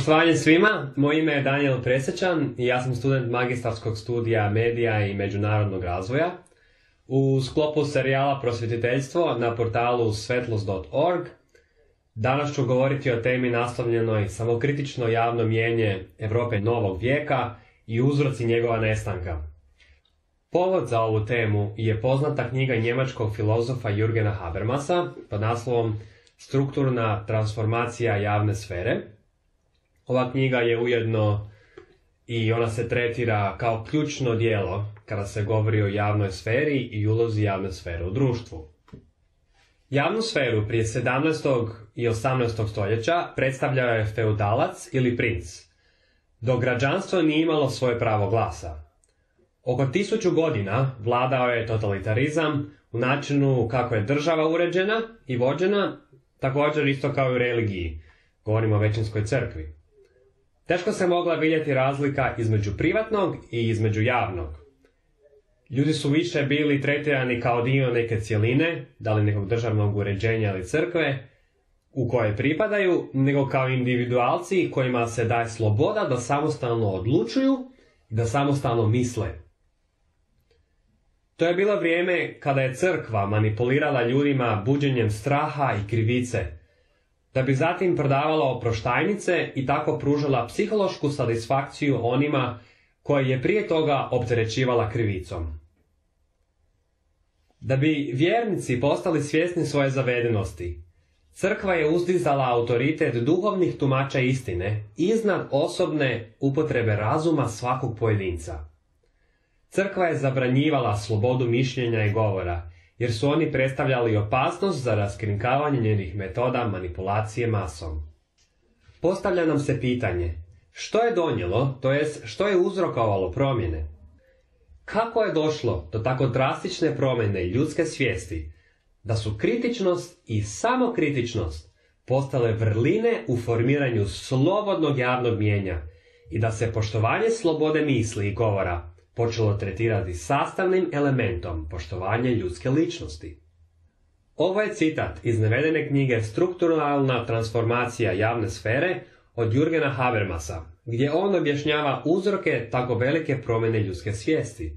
Poštovanje svima, moje ime je Daniel Presečan i ja sam student magistarskog studija medija i međunarodnog razvoja. U sklopu serijala Prosvjetiteljstvo na portalu svetlost.org danas ću govoriti o temi naslovljenoj Samokritično javno mnijenje Europe novog vijeka i uzroci njegova nestanka. Povod za ovu temu je poznata knjiga njemačkog filozofa Jürgena Habermasa pod naslovom Strukturna transformacija javne sfere. Ova knjiga je ujedno i ona se tretira kao ključno djelo kada se govori o javnoj sferi i ulozi javne sfere u društvu. Javnu sferu prije 17. i 18. stoljeća predstavljao je feudalac ili princ, dok građanstvo nije imalo svoje pravo glasa. Oko 1000 godina vladao je totalitarizam u načinu kako je država uređena i vođena, također isto kao i u religiji, govorimo o većinskoj crkvi. Teško se mogla vidjeti razlika između privatnog i između javnog. Ljudi su više bili tretirani kao dio neke cjeline, da li nekog državnog uređenja ili crkve, u koje pripadaju, nego kao individualci kojima se daje sloboda da samostalno odlučuju i da samostalno misle. To je bilo vrijeme kada je crkva manipulirala ljudima buđenjem straha i krivice, da bi zatim prodavala oproštajnice i tako pružala psihološku satisfakciju onima koje je prije toga opterećivala krivicom. Da bi vjernici postali svjesni svoje zavedenosti, crkva je uzdizala autoritet duhovnih tumača istine iznad osobne upotrebe razuma svakog pojedinca. Crkva je zabranjivala slobodu mišljenja i govora, jer su oni predstavljali opasnost za raskrinkavanje njenih metoda manipulacije masom. Postavlja nam se pitanje, što je donijelo, to jest što je uzrokovalo promjene? Kako je došlo do tako drastične promjene ljudske svijesti, da su kritičnost i samokritičnost postale vrline u formiranju slobodnog javnog mnijenja i da se poštovanje slobode misli i govora počelo tretirati sastavnim elementom poštovanja ljudske ličnosti? Ovo je citat iz navedene knjige Strukturalna transformacija javne sfere od Jürgena Habermasa, gdje on objašnjava uzroke tako velike promjene ljudske svijesti.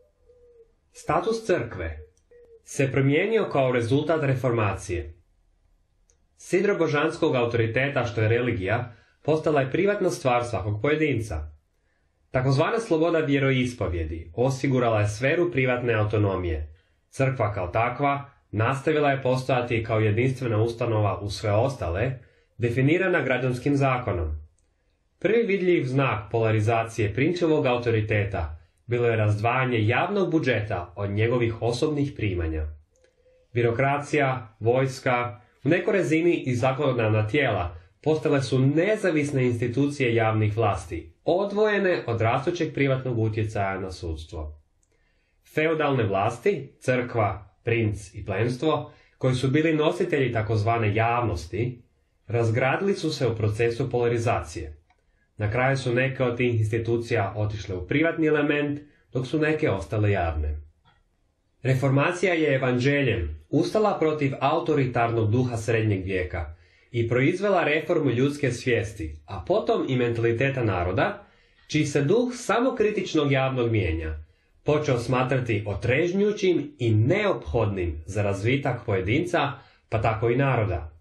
Status crkve se promijenio kao rezultat reformacije. Sidro božanskog autoriteta, što je religija, postala je privatna stvar svakog pojedinca. Takozvana sloboda vjeroispovjedi osigurala je sferu privatne autonomije. Crkva kao takva nastavila je postojati kao jedinstvena ustanova u sve ostale, definirana građanskim zakonom. Prvi vidljiv znak polarizacije prinčevog autoriteta bilo je razdvajanje javnog budžeta od njegovih osobnih primanja. Birokracija, vojska, u nekoj razini i zakonodavna tijela postale su nezavisne institucije javnih vlasti, odvojene od rastućeg privatnog utjecaja na sudstvo. Feudalne vlasti, crkva, princ i plemstvo, koji su bili nositelji takozvane javnosti, razgradili su se u procesu polarizacije. Na kraju su neke od tih institucija otišle u privatni element, dok su neke ostale javne. Reformacija je evanđeljem ustala protiv autoritarnog duha srednjeg vijeka i proizvela reformu ljudske svijesti, a potom i mentaliteta naroda, čiji se duh samokritičnog javnog mnijenja počeo smatrati otrežnjućim i neophodnim za razvitak pojedinca, pa tako i naroda.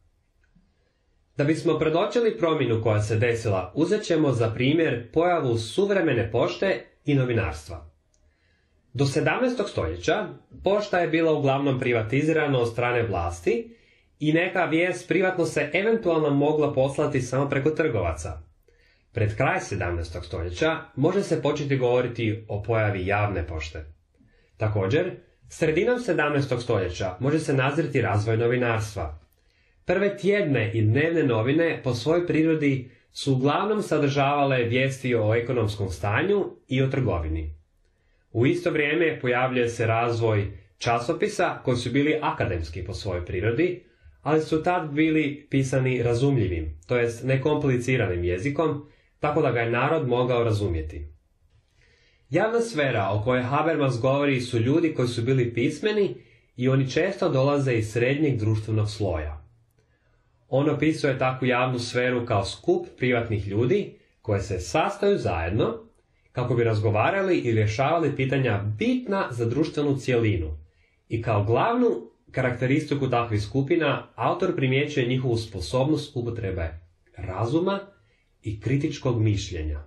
Da bismo predočili promjenu koja se desila, uzet ćemo za primjer pojavu suvremene pošte i novinarstva. Do 17. stoljeća pošta je bila uglavnom privatizirana od strane vlasti i neka vijest privatno se eventualno mogla poslati samo preko trgovaca. Pred kraj 17. stoljeća može se početi govoriti o pojavi javne pošte. Također, sredinom 17. stoljeća može se nazreti razvoj novinarstva. Prve tjedne i dnevne novine po svojoj prirodi su uglavnom sadržavale vijesti o ekonomskom stanju i o trgovini. U isto vrijeme pojavljuje se razvoj časopisa koji su bili akademski po svojoj prirodi, ali su tad bili pisani razumljivim, to jest nekompliciranim jezikom, tako da ga je narod mogao razumjeti. Javna sfera o kojoj Habermas govori su ljudi koji su bili pismeni i oni često dolaze iz srednjeg društvenog sloja. On opisuje takvu javnu sferu kao skup privatnih ljudi koje se sastaju zajedno kako bi razgovarali i rješavali pitanja bitna za društvenu cjelinu. I kao glavnu karakteristiku takvih skupina autor primjećuje njihovu sposobnost upotrebe razuma i kritičkog mišljenja.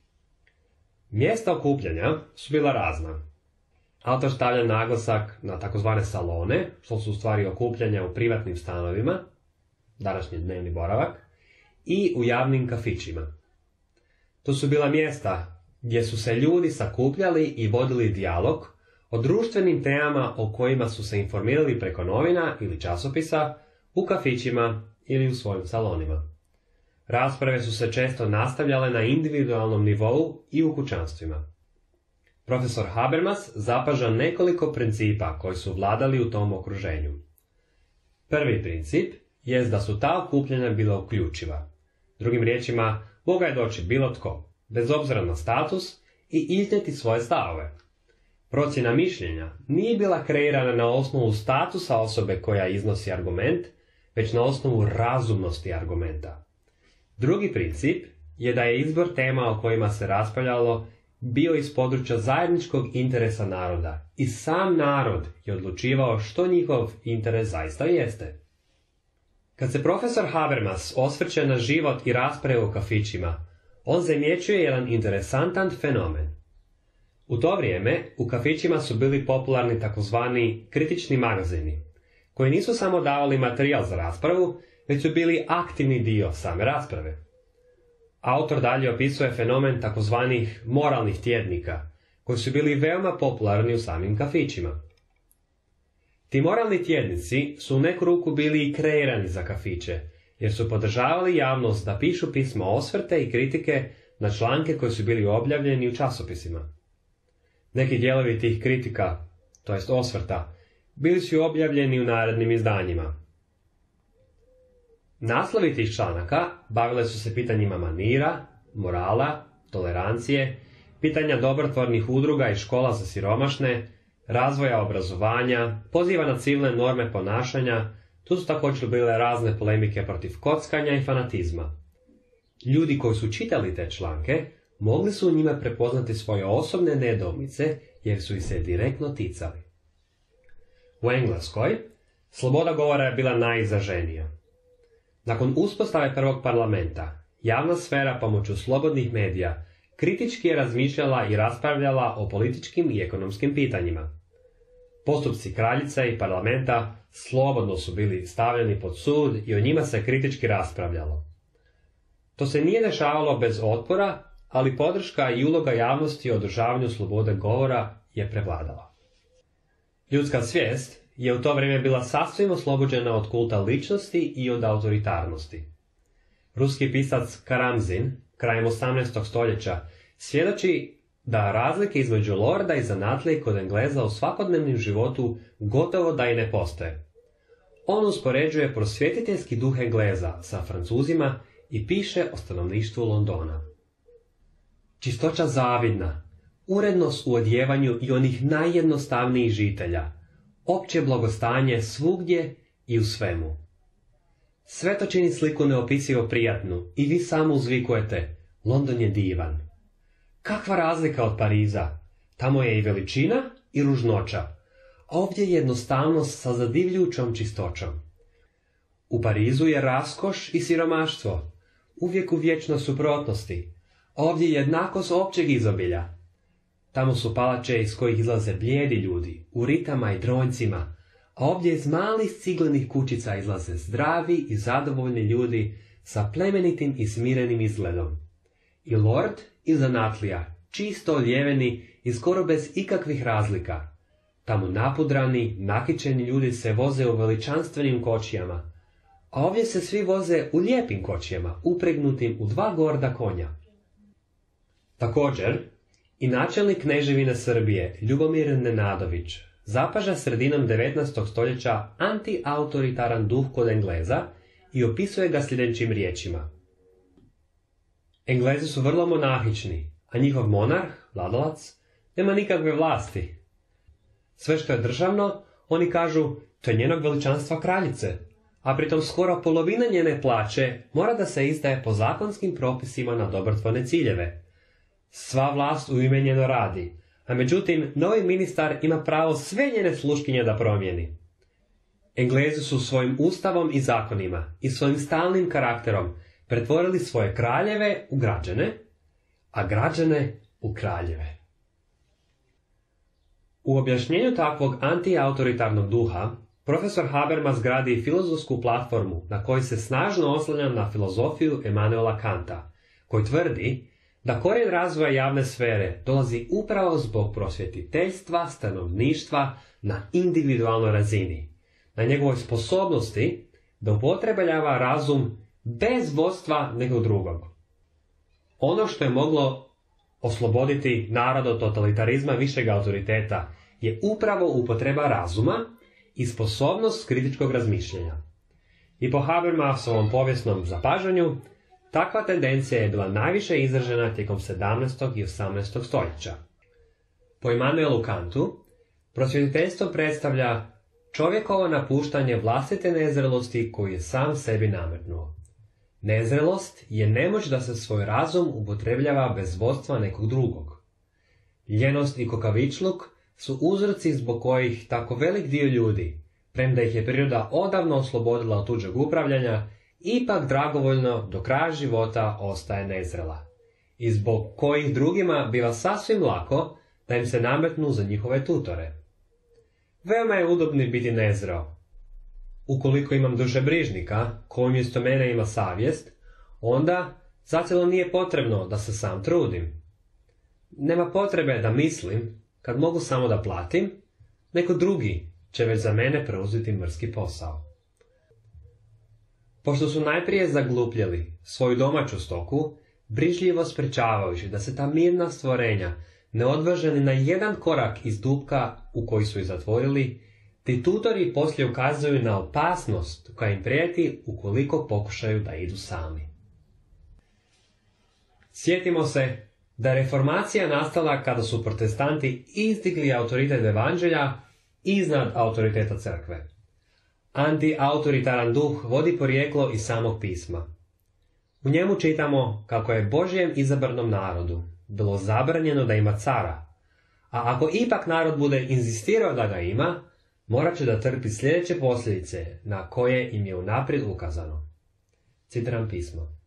Mjesta okupljanja su bila razna. Autor stavlja naglasak na takozvane salone, što su u stvari okupljanja u privatnim stanovima, današnji dnevni boravak, i u javnim kafićima. To su bila mjesta gdje su se ljudi sakupljali i vodili dijalog o društvenim temama o kojima su se informirali preko novina ili časopisa, u kafićima ili u svojim salonima. Rasprave su se često nastavljale na individualnom nivou i u kućanstvima. Profesor Habermas zapaža nekoliko principa koji su vladali u tom okruženju. Prvi princip jest da su ta okupljanja bila uključiva. Drugim riječima, mogao je doći bilo tko, bez obzira na status, i iznijeti svoje stavove. Procjena mišljenja nije bila kreirana na osnovu statusa osobe koja iznosi argument, već na osnovu razumnosti argumenta. Drugi princip je da je izbor tema o kojima se raspravljalo bio iz područja zajedničkog interesa naroda i sam narod je odlučivao što njihov interes zaista jeste. Kad se profesor Habermas osvrće na život i rasprave u kafićima, on zamjećuje jedan interesantan fenomen. U to vrijeme u kafićima su bili popularni takozvani kritični magazini, koji nisu samo davali materijal za raspravu, već su bili aktivni dio same rasprave. Autor dalje opisuje fenomen takozvanih moralnih tjednika, koji su bili veoma popularni u samim kafićima. Ti moralni tjednici su u neku ruku bili i kreirani za kafiće, jer su podržavali javnost da pišu pisma osvrte i kritike na članke koji su bili objavljeni u časopisima. Neki dijelovi tih kritika, to jest osvrta, bili su objavljeni u narednim izdanjima. Naslovi tih članaka bavile su se pitanjima manira, morala, tolerancije, pitanja dobrotvornih udruga i škola za siromašne, razvoja obrazovanja, poziva na civilne norme ponašanja. Tu su također bile razne polemike protiv kockanja i fanatizma. Ljudi koji su čitali te članke mogli su u njima prepoznati svoje osobne nedoumice jer su ih se direktno ticali. U Engleskoj sloboda govora je bila najizraženija. Nakon uspostave prvog parlamenta, javna sfera pomoću slobodnih medija kritički je razmišljala i raspravljala o političkim i ekonomskim pitanjima. Postupci kraljice i parlamenta slobodno su bili stavljeni pod sud i o njima se kritički raspravljalo. To se nije dešavalo bez otpora, ali podrška i uloga javnosti u održavanju slobode govora je prevladala. Ljudska svijest je u to vrijeme bila sasvim oslobođena od kulta ličnosti i od autoritarnosti. Ruski pisac Karamzin, krajem 18. stoljeća, svjedoči da razlike između lorda i zanatlije kod Engleza u svakodnevnom životu gotovo da i ne postoje. On uspoređuje prosvjetiteljski duh Engleza sa Francuzima i piše o stanovništvu Londona. Čistoća zavidna, urednost u odjevanju i onih najjednostavnijih žitelja, opće blagostanje svugdje i u svemu. Sve to čini sliku neopisivo prijatnu i vi samo uzvikujete, London je divan. Kakva razlika od Pariza, tamo je i veličina i ružnoća, a ovdje je jednostavnost sa zadivljujućom čistoćom. U Parizu je raskoš i siromaštvo, uvijek u vječnoj suprotnosti, a ovdje je jednakost općeg izobilja. Tamo su palače iz kojih izlaze blijedi ljudi, u ritama i dronjcima, a ovdje iz malih ciglenih kućica izlaze zdravi i zadovoljni ljudi sa plemenitim i smirenim izgledom. I lord i zanatlija, čisto odjeveni i skoro bez ikakvih razlika. Tamo napudrani, nakičeni ljudi se voze u veličanstvenim kočijama, a ovdje se svi voze u lijepim kočijama, upregnutim u 2 gorda konja. Također, i načelnik kneževine Srbije, Ljubomir Nenadović, zapaža sredinom 19. stoljeća anti-autoritaran duh kod Engleza i opisuje ga sljedećim riječima. Englezi su vrlo monahični, a njihov monarh, vladalac, nema nikakve vlasti. Sve što je državno, oni kažu, to je njenog veličanstva kraljice, a pritom skoro polovina njene plaće mora da se izdaje po zakonskim propisima na dobrotvorne ciljeve. Sva vlast u ime njeno radi, a međutim, novi ministar ima pravo sve njene sluškinje da promijeni. Englezi su svojim ustavom i zakonima i svojim stalnim karakterom pretvorili svoje kraljeve u građane, a građane u kraljeve. U objašnjenju takvog antiautoritarnog duha, profesor Habermas gradi filozofsku platformu na kojoj se snažno oslanja na filozofiju Emanuela Kanta, koji tvrdi da korijen razvoja javne sfere dolazi upravo zbog prosvjetiteljstva stanovništva na individualnoj razini, na njegovoj sposobnosti da upotrebljava razum bez vodstva nekog drugog. Ono što je moglo osloboditi narod od totalitarizma višeg autoriteta je upravo upotreba razuma i sposobnost kritičkog razmišljanja. I po Habermasovom povijesnom zapažanju, takva tendencija je bila najviše izražena tijekom 17. i 18. stoljeća. Po Emanuelu Kantu, prosvjetiteljstvo predstavlja čovjekovo napuštanje vlastite nezrelosti koju je sam sebi nametnuo. Nezrelost je nemoć da se svoj razum upotrebljava bez vodstva nekog drugog. Ljenost i kukavičluk su uzroci zbog kojih tako velik dio ljudi, premda ih je priroda odavno oslobodila od tuđeg upravljanja, ipak dragovoljno do kraja života ostaje nezrela, i zbog kojih drugima biva sasvim lako da im se nametnu za njihove tutore. Veoma je udobno biti nezreo. Ukoliko imam dušebrižnika, koji umjesto mene ima savjest, onda zacijelo nije potrebno da se sam trudim. Nema potrebe da mislim, kad mogu samo da platim, neko drugi će već za mene preuzeti mrski posao. Pošto su najprije zaglupljeli svoju domaću stoku, brižljivo sprečavajući da se ta mirna stvorenja ne odvaže ni na jedan korak iz dupka u koji su ih zatvorili, ti tutori poslije ukazuju na opasnost koja im prijeti ukoliko pokušaju da idu sami. Sjetimo se da je reformacija nastala kada su protestanti izdigli autoritet evanđelja iznad autoriteta crkve. Antiautoritaran duh vodi porijeklo iz samog pisma. U njemu čitamo kako je Božjem izabranom narodu bilo zabranjeno da ima cara, a ako ipak narod bude inzistirao da ga ima, morat će da trpi sljedeće posljedice na koje im je unaprijed ukazano. Citiram pismo.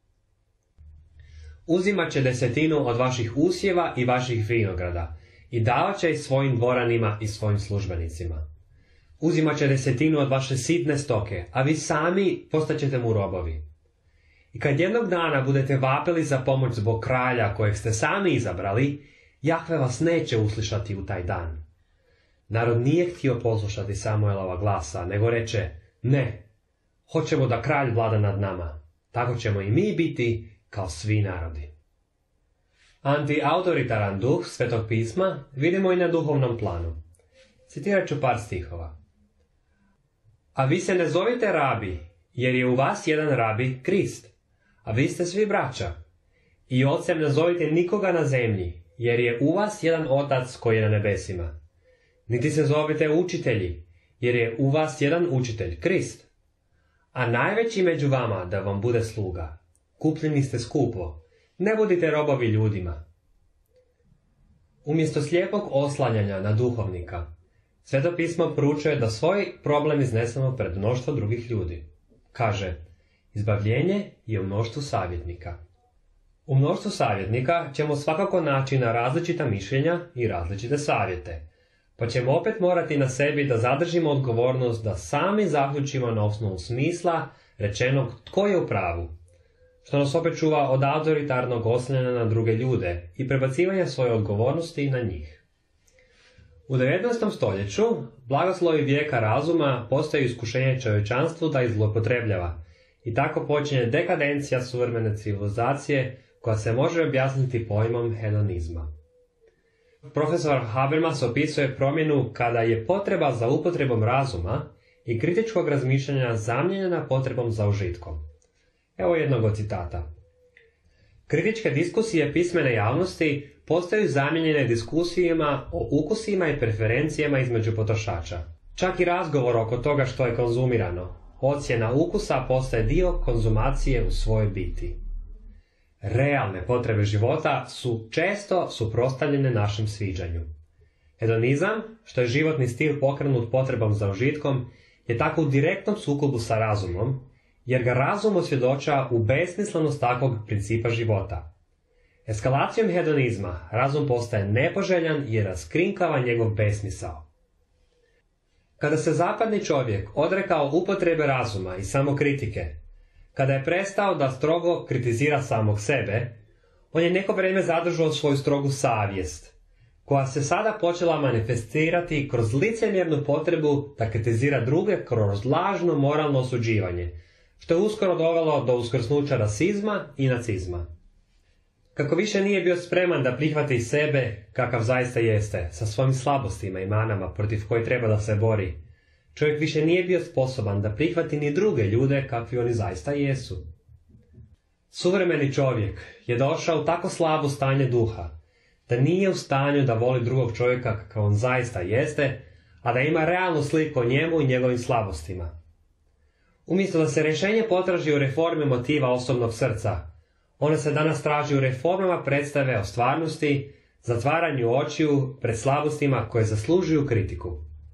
Uzimat će 10% od vaših usjeva i vaših vinograda i davat će ih svojim dvoranima i svojim službenicima. Uzimat će 10% od vaše sitne stoke, a vi sami postaćete mu robovi. I kad jednog dana budete vapili za pomoć zbog kralja kojeg ste sami izabrali, Jahve vas neće uslišati u taj dan. Narod nije htio poslušati Samuelova glasa, nego reče, ne, hoćemo da kralj vlada nad nama, tako ćemo i mi biti kao svi narodi. Antiautoritaran duh Svetog pisma vidimo i na duhovnom planu. Citirat ću par stihova. A vi se ne zovite rabi, jer je u vas jedan rabi, Krist, a vi ste svi braća. I ocem ne zovite nikoga na zemlji, jer je u vas jedan otac koji je na nebesima. Niti se zovite učitelji, jer je u vas jedan učitelj, Krist. A najveći među vama da vam bude sluga. Kupljeni ste skupo, ne budite robovi ljudima. Umjesto slijepog oslanjanja na duhovnika, Sveto pismo poručuje da svoj problem iznesemo pred mnoštvo drugih ljudi. Kaže, izbavljenje je u mnoštvu savjetnika. U mnoštvu savjetnika ćemo svakako naći na različita mišljenja i različite savjete, pa ćemo opet morati na sebi da zadržimo odgovornost da sami zaključimo na osnovu smisla rečenog tko je u pravu, što nas opet čuva od autoritarnog oslanjanja na druge ljude i prebacivanja svoje odgovornosti na njih. U 19. stoljeću blagoslovi vijeka razuma postaju iskušenje čovječanstvu da ih zloupotrebljava i tako počinje dekadencija suvremene civilizacije koja se može objasniti pojmom hedonizma. Profesor Habermas opisuje promjenu kada je potreba za upotrebom razuma i kritičkog razmišljanja zamijenjena potrebom za užitkom. Evo jednog od citata. Kritičke diskusije pismene javnosti postaju zamijenjene diskusijama o ukusima i preferencijama između potrošača. Čak i razgovor oko toga što je konzumirano ocjena ukusa postaje dio konzumacije u svojoj biti. Realne potrebe života su često suprotstavljene našem sviđanju. Hedonizam, što je životni stil pokrenut potrebom za užitkom, je tako u direktnom sukobu sa razumom, jer ga razum osvjedoča u besmislenost takvog principa života. Eskalacijom hedonizma razum postaje nepoželjan i raskrinkava njegov besmisao. Kada se zapadni čovjek odrekao upotrebe razuma i samokritike, kada je prestao da strogo kritizira samog sebe, on je neko vrijeme zadržao svoju strogu savjest, koja se sada počela manifestirati kroz licemjernu potrebu da kritizira druge kroz lažno moralno osuđivanje, što je uskoro dovelo do uskrsnuća rasizma i nacizma. Kako više nije bio spreman da prihvati sebe kakav zaista jeste, sa svojim slabostima i manama protiv koje treba da se bori, čovjek više nije bio sposoban da prihvati ni druge ljude kakvi oni zaista jesu. Suvremeni čovjek je došao u tako slabo stanje duha, da nije u stanju da voli drugog čovjeka kakav on zaista jeste, a da ima realnu sliku o njemu i njegovim slabostima. Umjesto da se rješenje potraži u reformi motiva osobnog srca, ona se danas traži u reformama predstave o stvarnosti, zatvaranju očiju pred slabostima koje zaslužuju kritiku.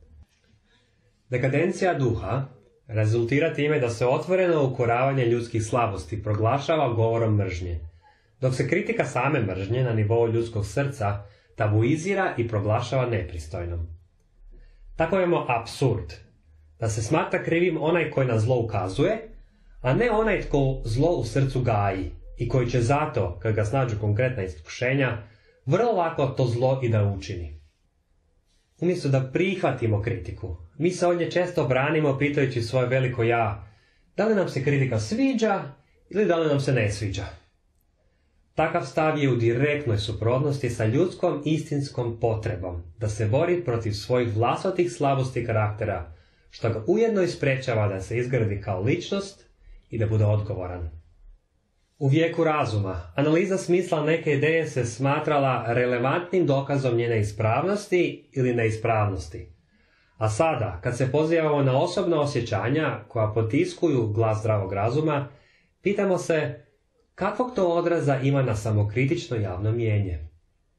Dekadencija duha rezultira time da se otvoreno ukoravanje ljudskih slabosti proglašava govorom mržnje, dok se kritika same mržnje na nivou ljudskog srca tabuizira i proglašava nepristojnom. Tako imamo apsurd, da se smatra krivim onaj koji na zlo ukazuje, a ne onaj tko zlo u srcu gaji i koji će zato, kad ga snađu konkretna iskušenja, vrlo lako to zlo i da učini. Umjesto da prihvatimo kritiku, mi se od nje često branimo pitajući svoje veliko ja, da li nam se kritika sviđa ili da li nam se ne sviđa. Takav stav je u direktnoj suprotnosti sa ljudskom istinskom potrebom da se bori protiv svojih vlastitih slabosti karaktera, što ga ujedno isprečava da se izgradi kao ličnost i da bude odgovoran. U vijeku razuma, analiza smisla neke ideje se smatrala relevantnim dokazom njene ispravnosti ili neispravnosti. A sada, kad se pozivamo na osobna osjećanja koja potiskuju glas zdravog razuma, pitamo se kakvog to odraza ima na samokritično javno mnijenje.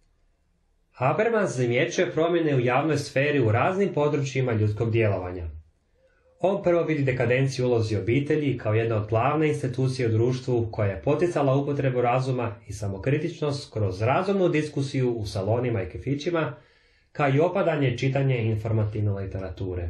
Habermas zamjećuje promjene u javnoj sferi u raznim područjima ljudskog djelovanja. On prvo vidi dekadenciju ulozi obitelji kao jedna od glavne institucije u društvu koja je poticala upotrebu razuma i samokritičnost kroz razumnu diskusiju u salonima i kafićima, kao i opadanje čitanje informativne literature.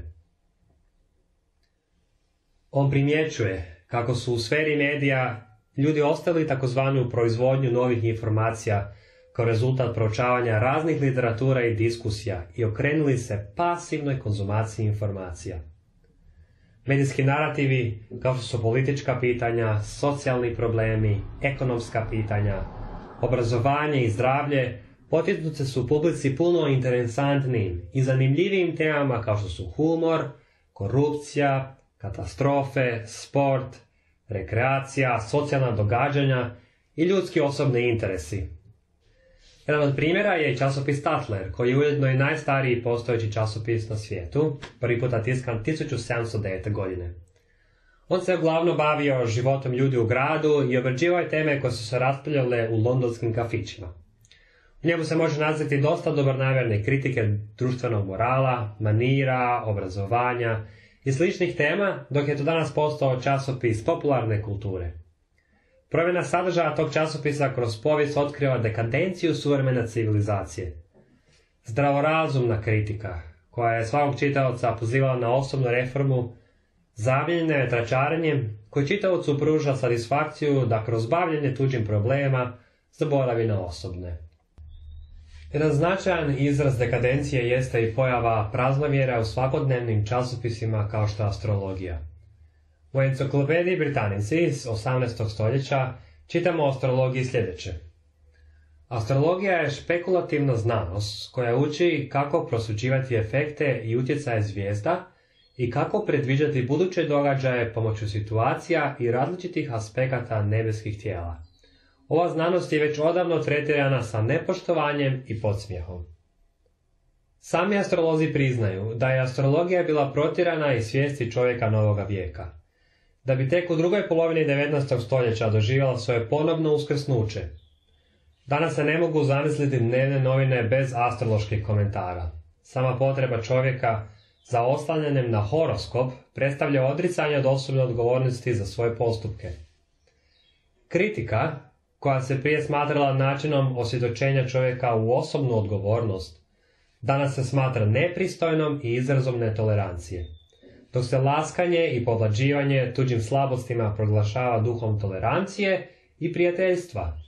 On primjećuje kako su u sferi medija ljudi ostali takozvanu proizvodnju novih informacija kao rezultat proučavanja raznih literatura i diskusija i okrenuli se pasivnoj konzumaciji informacija. Medijski narativi, kao što su politička pitanja, socijalni problemi, ekonomska pitanja, obrazovanje i zdravlje, potisnuti su u publici puno interesantnijim i zanimljivijim temama kao što su humor, korupcija, katastrofe, sport, rekreacija, socijalna događanja i ljudski osobni interesi. Jedan od primjera je i časopis Tatler, koji je ujedno i najstariji postojeći časopis na svijetu, prvi puta tiskan 1709. godine. On se uglavnom bavio životom ljudi u gradu i obrađivao je teme koje su se raspravljale u londonskim kafićima. U njemu se može nazvati dosta dobronamjerne kritike društvenog morala, manira, obrazovanja i sličnih tema, dok je to danas postao časopis popularne kulture. Promjena sadržaja tog časopisa kroz povijest otkriva dekadenciju suvremene civilizacije. Zdravorazumna kritika, koja je svakog čitaoca pozivala na osobnu reformu, zamijenjena je tračarenjem koji čitaocu pruža satisfakciju da kroz bavljenje tuđim problema zaboravi na osobne. Jedan značajan izraz dekadencije jeste i pojava praznovjera u svakodnevnim časopisima kao što je astrologija. U enciklopediji Britannici iz 18. stoljeća čitamo o astrologiji sljedeće. Astrologija je špekulativna znanost koja uči kako prosuđivati efekte i utjecaje zvijezda i kako predviđati buduće događaje pomoću situacija i različitih aspekata nebeskih tijela. Ova znanost je već odavno tretirana sa nepoštovanjem i podsmjehom. Sami astrolozi priznaju da je astrologija bila protjerana iz svijesti čovjeka novoga vijeka. da bi tek u drugoj polovini 19. stoljeća doživjela svoje ponovno uskrsnuće. Danas se ne mogu zamisliti dnevne novine bez astroloških komentara. Sama potreba čovjeka za oslanjanjem na horoskop predstavlja odricanje od osobne odgovornosti za svoje postupke. Kritika, koja se prije smatrala načinom osvjedočenja čovjeka u osobnu odgovornost, danas se smatra nepristojnom i izrazom netolerancije, dok se laskanje i povlađivanje tuđim slabostima proglašava duhom tolerancije i prijateljstva.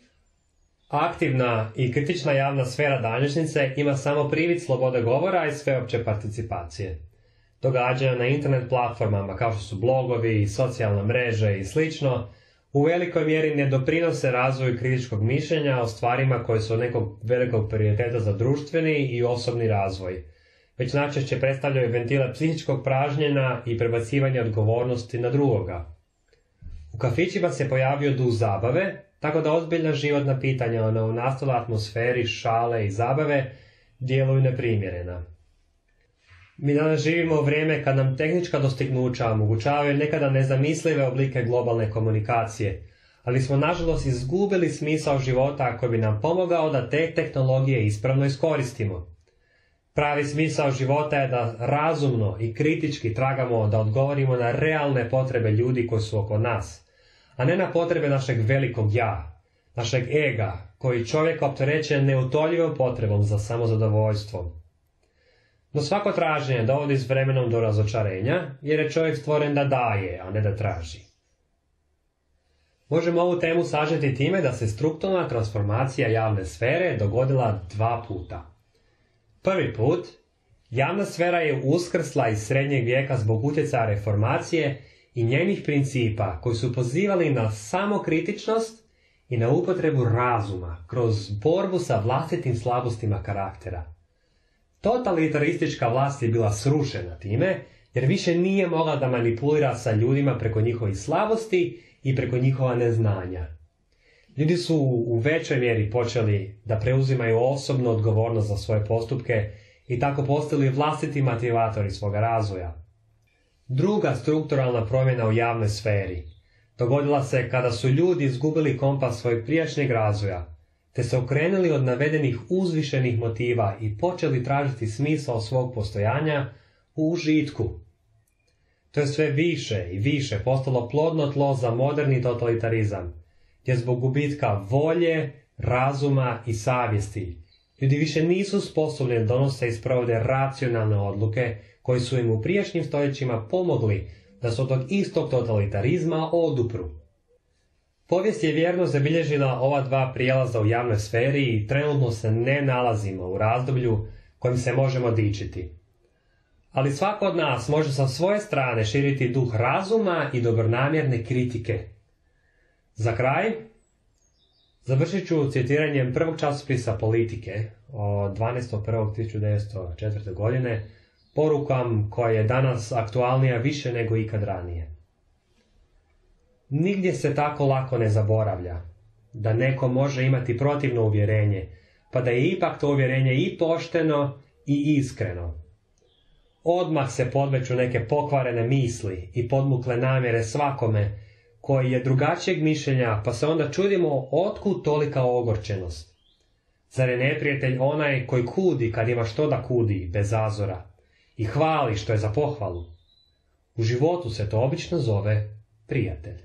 Aktivna i kritična javna sfera današnjice ima samo privid slobode govora i sveopće participacije. Događanja na internet platformama kao što su blogovi, socijalne mreže i slično u velikoj mjeri ne doprinose razvoju kritičkog mišljenja o stvarima koje su od nekog velikog prioriteta za društveni i osobni razvoj, već najčešće predstavljaju ventile psihičkog pražnjenja i prebacivanja odgovornosti na drugoga. U kafićima se pojavio duh zabave, tako da ozbiljna životna pitanja o novonastaloj atmosferi šale i zabave djeluju neprimjerena. Mi danas živimo u vrijeme kad nam tehnička dostignuća omogućavaju nekada nezamislive oblike globalne komunikacije, ali smo nažalost izgubili smisao života koji bi nam pomogao da te tehnologije ispravno iskoristimo. Pravi smisao života je da razumno i kritički tragamo da odgovorimo na realne potrebe ljudi koji su oko nas, a ne na potrebe našeg velikog ja, našeg ega, koji čovjeka opterećuje neutoljivom potrebom za samozadovoljstvom. No svako traženje dovodi s vremenom do razočarenja, jer je čovjek stvoren da daje, a ne da traži. Možemo ovu temu sažeti time da se strukturna transformacija javne sfere dogodila 2 puta. Prvi put, javna sfera je uskrsla iz srednjeg vijeka zbog utjecaja reformacije i njenih principa koji su pozivali na samokritičnost i na upotrebu razuma kroz borbu sa vlastitim slabostima karaktera. Totalitaristička vlast je bila srušena time, jer više nije mogla da manipulira sa ljudima preko njihovih slabosti i preko njihova neznanja. Ljudi su u većoj mjeri počeli da preuzimaju osobnu odgovornost za svoje postupke i tako postali vlastiti motivatori svoga razvoja. Druga strukturalna promjena u javnoj sferi dogodila se kada su ljudi izgubili kompas svojeg prijašnjeg razvoja, te se okrenuli od navedenih uzvišenih motiva i počeli tražiti smisao svog postojanja u užitku. To je sve više i više postalo plodno tlo za moderni totalitarizam, gdje zbog gubitka volje, razuma i savjesti ljudi više nisu sposobni da donose i sprovode racionalne odluke koji su im u prijašnjim stoljećima pomogli da se od tog istog totalitarizma odupru. Povijest je vjerno zabilježila ova 2 prijelaza u javnoj sferi i trenutno se ne nalazimo u razdoblju kojim se možemo dičiti. Ali svako od nas može sa svoje strane širiti duh razuma i dobronamjerne kritike. Za kraj, završit ću citiranjem prvog časopisa Politike od 12.1.1904. godine, porukam koja je danas aktualnija više nego ikad ranije. Nigdje se tako lako ne zaboravlja da neko može imati protivno uvjerenje, pa da je ipak to uvjerenje i pošteno i iskreno. Odmah se podmeću neke pokvarene misli i podmukle namjere svakome koji je drugačijeg mišljenja, pa se onda čudimo otkud tolika ogorčenost. Zar je neprijatelj onaj koji kudi kad ima što da kudi bez zazora i hvali što je za pohvalu? U životu se to obično zove prijatelj.